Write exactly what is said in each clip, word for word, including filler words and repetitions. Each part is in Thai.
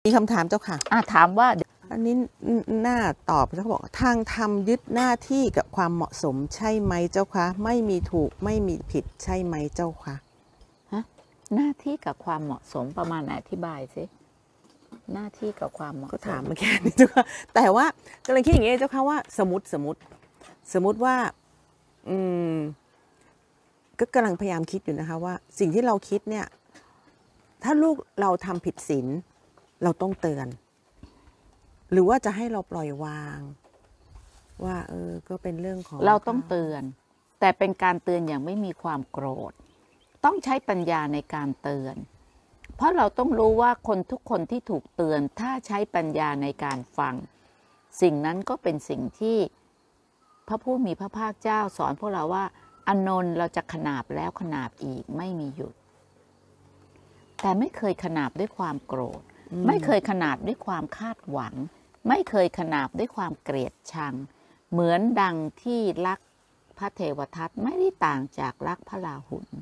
มีคำถามเจ้าค่ะอ่ะถามว่าอันนี้น่าตอบเขาบอกทางธรรมยึดหน้าที่กับความเหมาะสมใช่ไหมเจ้าคะไม่มีถูกไม่มีผิดใช่ไหมเจ้าคะฮะหน้าที่กับความเหมาะสมประมาณไหนอธิบายสิหน้าที่กับความเหมาะสมก็ถามเมื่อกี้นี้เจ้าค่ะแต่ว่ากำลังคิดอย่างนี้เจ้าค่ะว่าสมมติสมมติสมมติว่าอืมก็กำลังพยายามคิดอยู่นะคะว่าสิ่งที่เราคิดเนี่ยถ้าลูกเราทำผิดศีลเราต้องเตือนหรือว่าจะให้เราปล่อยวางว่าเออก็เป็นเรื่องของเราต้องเตือนแต่เป็นการเตือนอย่างไม่มีความโกรธต้องใช้ปัญญาในการเตือนเพราะเราต้องรู้ว่าคนทุกคนที่ถูกเตือนถ้าใช้ปัญญาในการฟังสิ่งนั้นก็เป็นสิ่งที่พระผู้มีพระภาคเจ้าสอนพวกเราว่าอานนท์เราจะขนาบแล้วขนาบอีกไม่มีหยุดแต่ไม่เคยขนาบด้วยความโกรธไม่เคยขนาบด้วยความคาดหวังไม่เคยขนาบด้วยความเกลียดชังเหมือนดังที่รักพระเทวทัตไม่ได้ต่างจากรักพระราหุล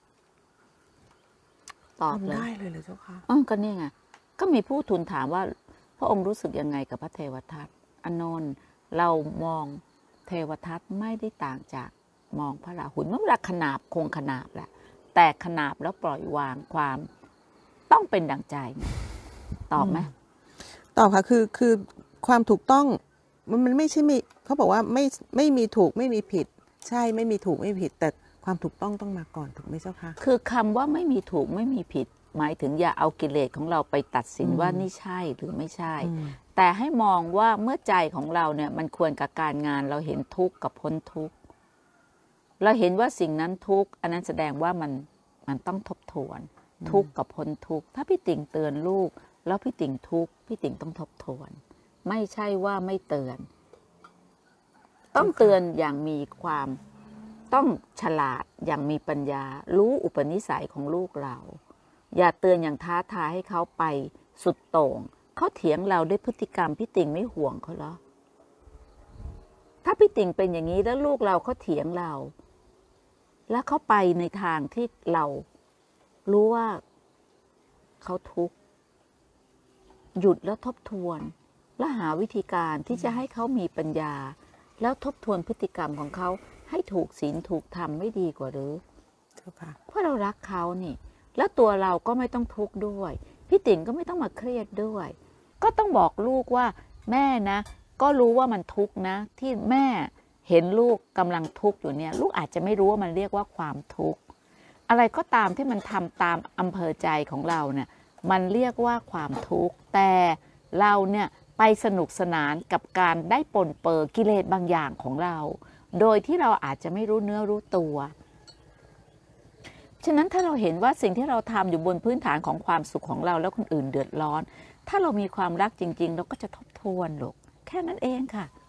ตอบเลยได้เลยเลยเจ้าค่ะอ๋อก็นี่ไงก็มีผู้ทูลถามว่าพระองค์รู้สึกยังไงกับพระเทวทัตอานนท์เรามองเทวทัตไม่ได้ต่างจากมองพระราหุลเมื่อเวลาขนาบคงขนาบแหละแต่ขนาบแล้วปล่อยวางความต้องเป็นดังใจตอบไหมตอบค่ะคือคือความถูกต้องมันมันไม่ใช่มีเขาบอกว่าไม่ไม่มีถูกไม่มีผิดใช่ไม่มีถูกไม่มีผิดแต่ความถูกต้องต้องมาก่อนถูกไหมเจ้าคะคือคำว่าไม่มีถูกไม่มีผิดหมายถึงอย่าเอากิเลสของเราไปตัดสินว่านี่ใช่หรือไม่ใช่แต่ให้มองว่าเมื่อใจของเราเนี่ยมันควรกับการงานเราเห็นทุกข์กับพ้นทุกข์เราเห็นว่าสิ่งนั้นทุกข์อันนั้นแสดงว่ามันมันต้องทบทวนทุกข์กับพ้นทุกข์ถ้าพี่ติ่งเตือนลูกแล้วพี่ติ่งทุกข์พี่ติ่งต้องทบทวนไม่ใช่ว่าไม่เตือนต้องเตือนอย่างมีความต้องฉลาดอย่างมีปัญญารู้อุปนิสัยของลูกเราอย่าเตือนอย่างท้าทายให้เขาไปสุดโต่งเขาเถียงเราด้วยพฤติกรรมพี่ติ่งไม่ห่วงเขาเหรอถ้าพี่ติ่งเป็นอย่างนี้แล้วลูกเราเขาเถียงเราแล้วเขาไปในทางที่เรารู้ว่าเขาทุกข์หยุดแล้วทบทวนและหาวิธีการที่จะให้เขามีปัญญาแล้วทบทวนพฤติกรรมของเขาให้ถูกศีลถูกธรรมไม่ดีกว่าหรือเพราะเรารักเขานี่แล้วตัวเราก็ไม่ต้องทุกข์ด้วยพี่ติ๋งก็ไม่ต้องมาเครียดด้วยก็ต้องบอกลูกว่าแม่นะก็รู้ว่ามันทุกข์นะที่แม่เห็นลูกกำลังทุกข์อยู่เนี่ยลูกอาจจะไม่รู้ว่ามันเรียกว่าความทุกข์อะไรก็ตามที่มันทำตามอำเภอใจของเราเนี่ยมันเรียกว่าความทุกข์แต่เราเนี่ยไปสนุกสนานกับการได้ปนเปื้อกิเลสบางอย่างของเราโดยที่เราอาจจะไม่รู้เนื้อรู้ตัวฉะนั้นถ้าเราเห็นว่าสิ่งที่เราทำอยู่บนพื้นฐานของความสุขของเราแล้วคนอื่นเดือดร้อนถ้าเรามีความรักจริงๆเราก็จะทบทวนลูกแค่นั้นเองค่ะ